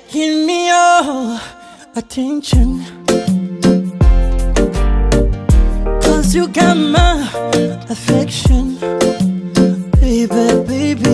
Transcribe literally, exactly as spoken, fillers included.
Give me your attention, 'cause you got my affection. Baby, baby,